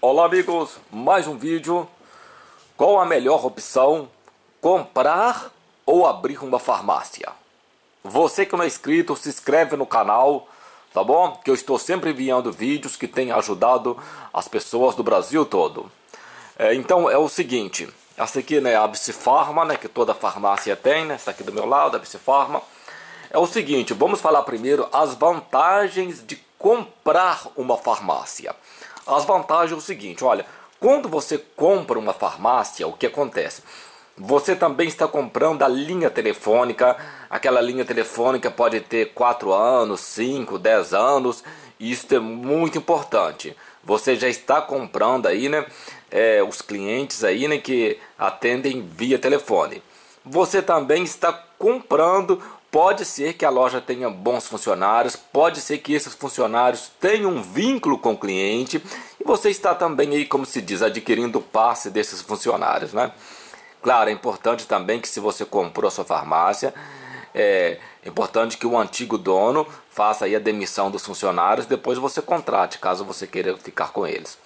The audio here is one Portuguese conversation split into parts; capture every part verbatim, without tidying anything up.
Olá amigos, mais um vídeo. Qual a melhor opção? Comprar ou abrir uma farmácia? Você que não é inscrito, se inscreve no canal, tá bom? Que eu estou sempre enviando vídeos que têm ajudado as pessoas do Brasil todo. É, então é o seguinte, essa aqui, né, a Absifarma, né, que toda farmácia tem, né? Essa aqui do meu lado, a Absifarma. É o seguinte, vamos falar primeiro as vantagens de comprar uma farmácia. As vantagens é o seguinte, olha, quando você compra uma farmácia, o que acontece? Você também está comprando a linha telefônica, aquela linha telefônica pode ter quatro anos, cinco, dez anos, e isso é muito importante. Você já está comprando aí, né, é, os clientes aí, né, que atendem via telefone. Você também está comprando. Pode ser que a loja tenha bons funcionários, pode ser que esses funcionários tenham um vínculo com o cliente e você está também aí, como se diz, adquirindo o passe desses funcionários, né? Claro, é importante também que se você comprou a sua farmácia, é importante que o antigo dono faça aí a demissão dos funcionários, depois você contrate, caso você queira ficar com eles.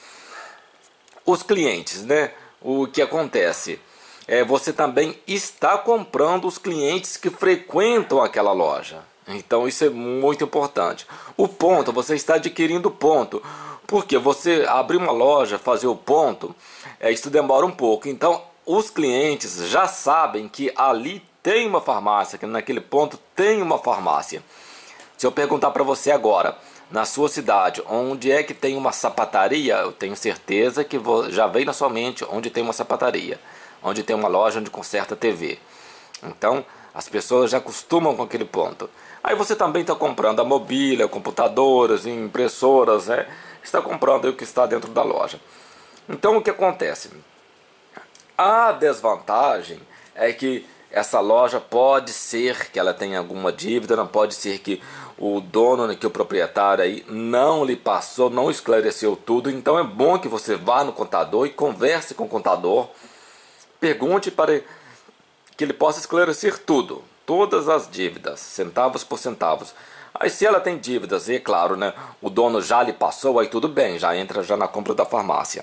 Os clientes, né? O que acontece? É, você também está comprando os clientes que frequentam aquela loja. Então isso é muito importante. O ponto, você está adquirindo ponto. Porque você abrir uma loja, fazer o ponto, é, isso demora um pouco. Então os clientes já sabem que ali tem uma farmácia, que naquele ponto tem uma farmácia. Se eu perguntar para você agora, na sua cidade, onde é que tem uma sapataria, eu tenho certeza que já veio na sua mente onde tem uma sapataria. Onde tem uma loja onde conserta T V. Então as pessoas já acostumam com aquele ponto. Aí você também está comprando a mobília, computadores, impressoras, né? Está comprando o que está dentro da loja. Então o que acontece? A desvantagem é que essa loja pode ser que ela tenha alguma dívida, não pode ser que o dono, né, que o proprietário aí não lhe passou, não esclareceu tudo. Então é bom que você vá no contador e converse com o contador. Pergunte para que ele possa esclarecer tudo, todas as dívidas, centavos por centavos. Aí se ela tem dívidas, e é claro, né, o dono já lhe passou, aí tudo bem, já entra já na compra da farmácia.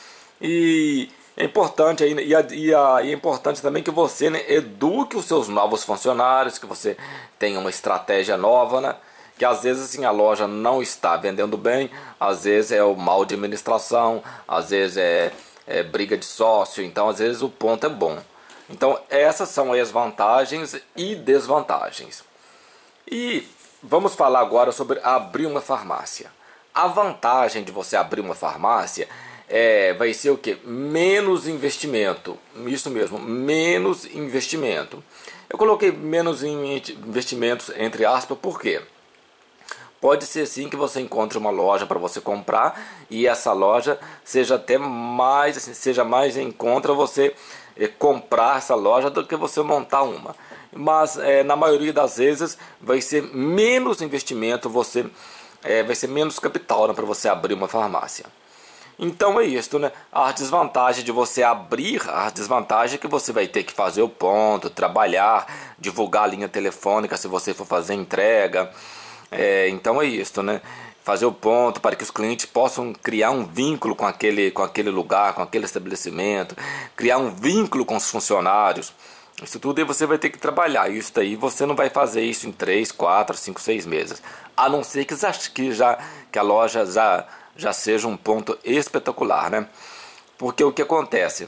E é importante, aí, e, a, e, a, e é importante também que você, né, eduque os seus novos funcionários, que você tenha uma estratégia nova, né? Que às vezes assim, a loja não está vendendo bem, às vezes é o mal de administração, às vezes é... É, briga de sócio, então às vezes o ponto é bom. Então essas são as vantagens e desvantagens. E vamos falar agora sobre abrir uma farmácia. A vantagem de você abrir uma farmácia é, vai ser o que? Menos investimento. Isso mesmo, menos investimento. Eu coloquei menos investimentos entre aspas, por quê? Pode ser sim que você encontre uma loja para você comprar e essa loja seja até mais, assim, seja mais em conta você eh, comprar essa loja do que você montar uma. Mas eh, na maioria das vezes vai ser menos investimento, você eh, vai ser menos capital, né, para você abrir uma farmácia. Então é isso, né? A desvantagem de você abrir, a desvantagem é que você vai ter que fazer o ponto, trabalhar, divulgar a linha telefônica se você for fazer entrega. É, então é isso, né? Fazer o ponto para que os clientes possam criar um vínculo com aquele, com aquele lugar, com aquele estabelecimento, criar um vínculo com os funcionários. Isso tudo aí você vai ter que trabalhar. Isso daí você não vai fazer isso em três, quatro, cinco, seis meses. A não ser que, que, já, que a loja já, já seja um ponto espetacular, né? Porque o que acontece?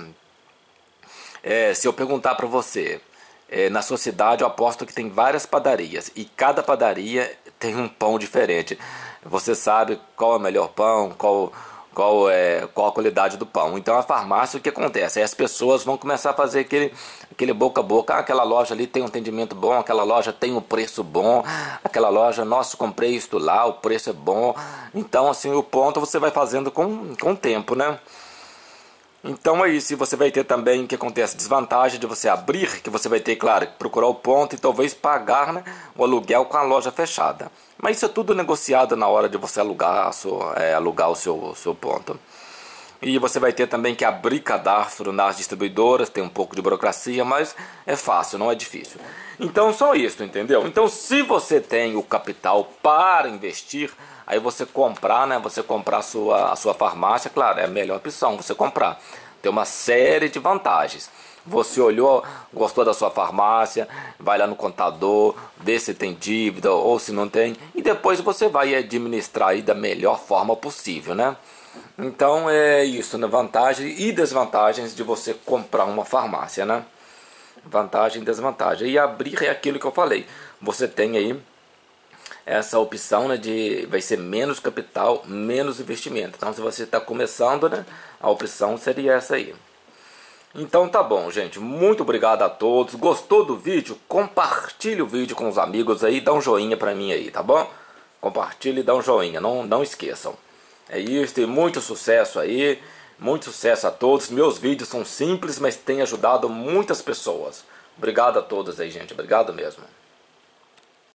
É, se eu perguntar para você, é, na sua cidade eu aposto que tem várias padarias e cada padaria tem um pão diferente. Você sabe qual é o melhor pão, qual, qual, é, qual a qualidade do pão. Então a farmácia, o que acontece? Aí as pessoas vão começar a fazer aquele, aquele boca a boca. Ah, aquela loja ali tem um atendimento bom, aquela loja tem um preço bom, aquela loja, nossa, comprei isso lá, o preço é bom. Então assim, o ponto você vai fazendo com, com o tempo, né? Então é isso, e você vai ter também o que acontece, desvantagem de você abrir, que você vai ter, claro, procurar o ponto e talvez pagar, né, o aluguel com a loja fechada. Mas isso é tudo negociado na hora de você alugar, a sua, é, alugar o seu, seu ponto. E você vai ter também que abrir cadastro nas distribuidoras, tem um pouco de burocracia, mas é fácil, não é difícil. Então só isso, entendeu? Então se você tem o capital para investir, Aí você comprar, né? Você comprar a sua, a sua farmácia, claro, é a melhor opção você comprar. Tem uma série de vantagens. Você olhou, gostou da sua farmácia, vai lá no contador, vê se tem dívida ou se não tem, e depois você vai administrar aí da melhor forma possível, né? Então é isso, né? Vantagens e desvantagens de você comprar uma farmácia, né? Vantagem e desvantagem. E abrir é aquilo que eu falei. Você tem aí essa opção, né, de vai ser menos capital, menos investimento. Então se você está começando, né, a opção seria essa aí. Então tá bom, gente, muito obrigado a todos. Gostou do vídeo? Compartilhe o vídeo com os amigos aí, dá um joinha pra mim aí, tá bom? Compartilhe e dá um joinha, não, não esqueçam. É isso, e muito sucesso aí, muito sucesso a todos. Meus vídeos são simples, mas têm ajudado muitas pessoas. Obrigado a todos aí, gente, obrigado mesmo.